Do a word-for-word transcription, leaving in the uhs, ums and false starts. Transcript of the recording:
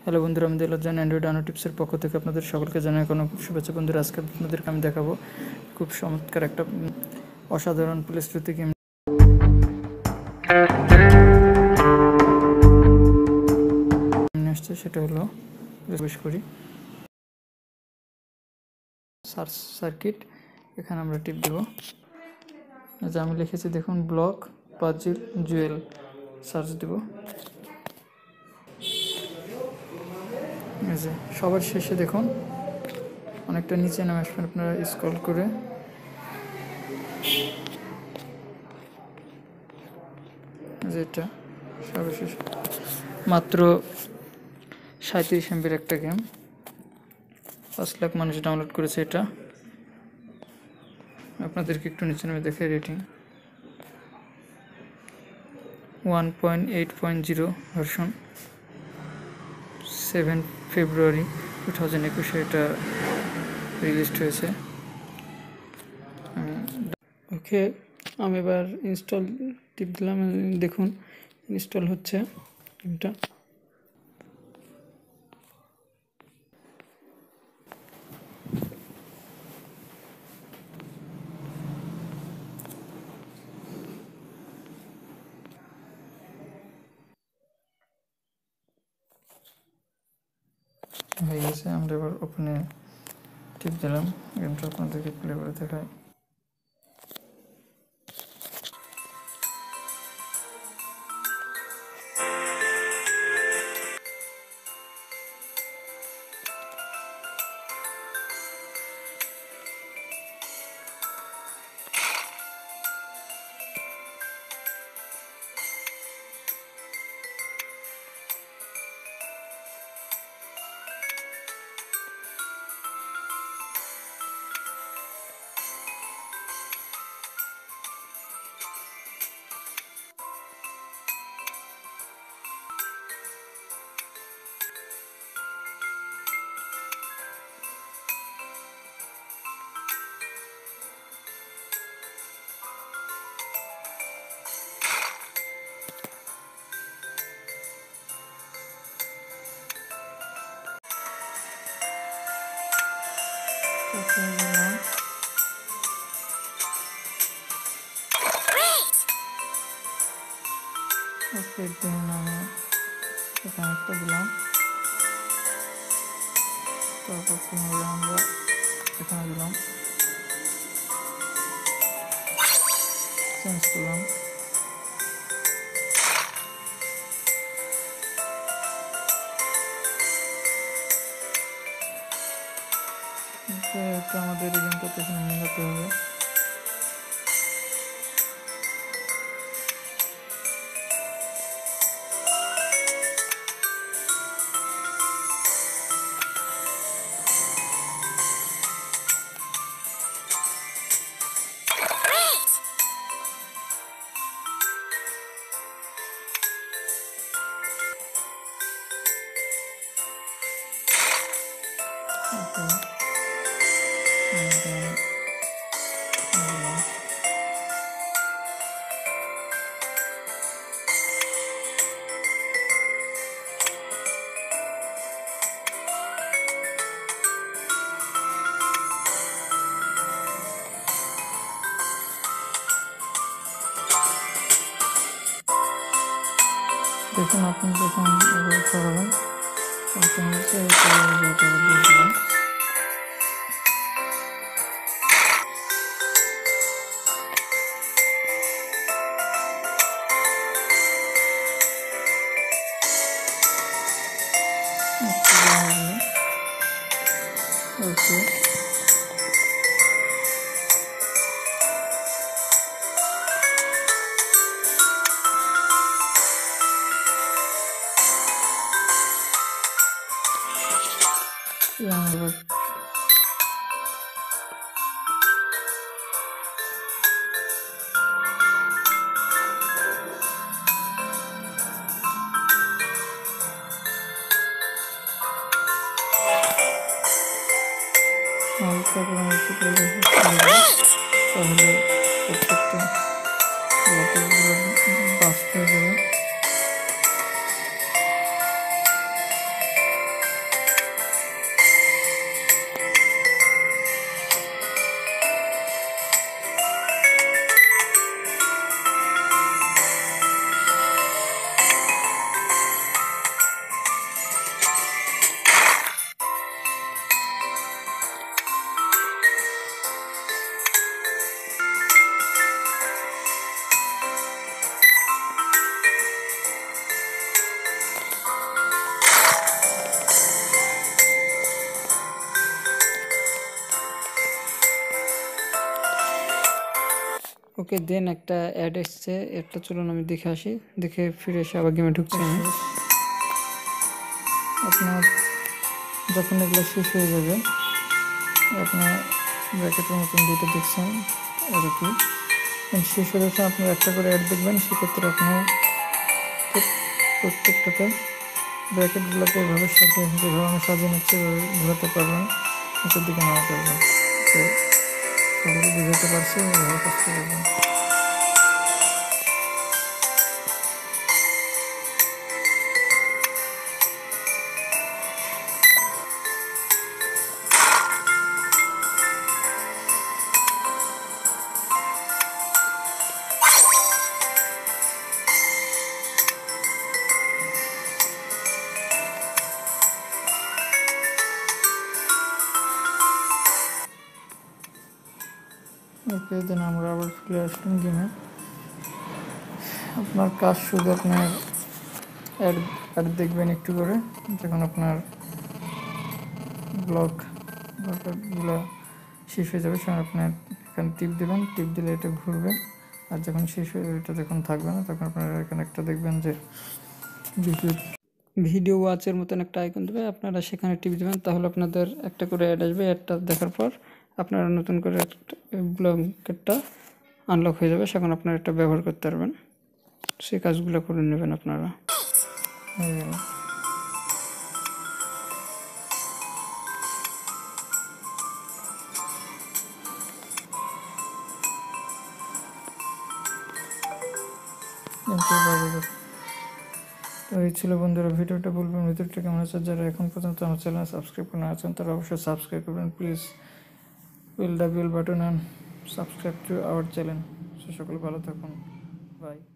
Hello বন্ধুরা, আমি Diljan Android আনো টিপসের পক্ষ থেকে আপনাদের সকলকে জানাই কোনো শুভেচ্ছা। বন্ধুরা, আজকে আপনাদেরকে আমি দেখাবো খুব চমৎকার একটা অসাধারণ প্লে স্টোর থেকে আসছে, সেটা হলো প্রবেশ করি সার্চ সার্কিট। এখানে আমরা টিপ দেব, যে আমি লিখেছি দেখুন ব্লক পাজিল জুয়েল, সার্চ দেব। এই যে সবার শেষে দেখুন অনেকটা নিচে নামে আসবেন, আপনারা স্ক্রল করে যেটা সর্বশেষ মাত্র সাঁত্রিশ এমবির একটা গেম, পাঁচ লাখ মানুষ ডাউনলোড করেছে এটা। আপনাদেরকে একটু নিচে নামে দেখে rating one point eight point zero version, seven February two thousand একুশে এটা রিলিজ হয়েছে। ওকে, আমি এবার ইনস্টল টিপ দিলাম, দেখুন ইনস্টল হচ্ছে গেমটা। হয়ে গেছে, আমরা এবার ওপেনে টিপ দিলাম, গেমটা আপনাদেরকে প্লে করে দেখায়। ওকে, দিন আমি এখানে একটা দিলাম, তারপর পুনরায় আমরা এখানে দিলাম, চেঞ্জ করলাম। এটা আমাদের এই গেমটাতে এখানে মেলাতে হবে। দেখুন আপনি যখন সরাবেন তখন হচ্ছে দিলাম। ওকে, হালকা পরামর্শ করে তাহলে প্রত্যেকটা বাঁচতে যাবে। ওকে দেন একটা অ্যাড এসছে, একটা চলুন আমি দেখে আসি, দেখে ফিরে এসে আবার গেমে ঢুকছি আমি। আপনার যখন এগুলো শেষ হয়ে যাবে, আপনার ব্র্যাকেটের মতন দুটো দেখছেন আর কি, শেষ হয়ে যাচ্ছে আপনার একটা করে অ্যাড দেখবেন। সেক্ষেত্রে আপনার প্রত্যেকটাতে ব্র্যাকেটগুলোকে এভাবে সাজিয়ে যেভাবে আমি সাজিয়ে নিচ্ছি এভাবে ঘোরাতে পারবেন, নিচের দিকে নেওয়া পারবেন। তো সবাইকে বুঝাতে পারছি, এভাবে করতে পারবেন। ওকে দেন আমরা আবার ফিরে আসলাম গেমে। আপনার কাজ শুধু আপনার অ্যাড অ্যাড দেখবেন একটু করে, যখন আপনার ব্লক ব্লকগুলো শেষ হয়ে যাবে সময় আপনার এখানে টিপ দেবেন, টিপ দিলে এটা ঘুরবে। আর যখন শেষ হয়ে এটা যখন থাকবে না তখন আপনারা এখানে একটা দেখবেন যে ভিডিও ভিডিও ওয়াচের মতন একটা আইকন দেবে, আপনারা সেখানে টিপ দেবেন, তাহলে আপনাদের একটা করে অ্যাড আসবে। অ্যাডটা দেখার পর আপনারা নতুন করে একটা ব্লকেটটা আনলক হয়ে যাবে, সেখানে আপনারা এটা ব্যবহার করতে পারবেন। সেই কাজগুলো করে নেবেন আপনারা। তো এই ছিল বন্ধুরা ভিডিওটা, বলবেন ভিডিওটা কেমন আছে। যারা এখন পর্যন্ত আমার চ্যানেল সাবস্ক্রাইব করে আছেন তারা অবশ্যই সাবস্ক্রাইব করবেন please, will the bell button and subscribe to our channel. সে সকল ভালো থাকুন, বাই।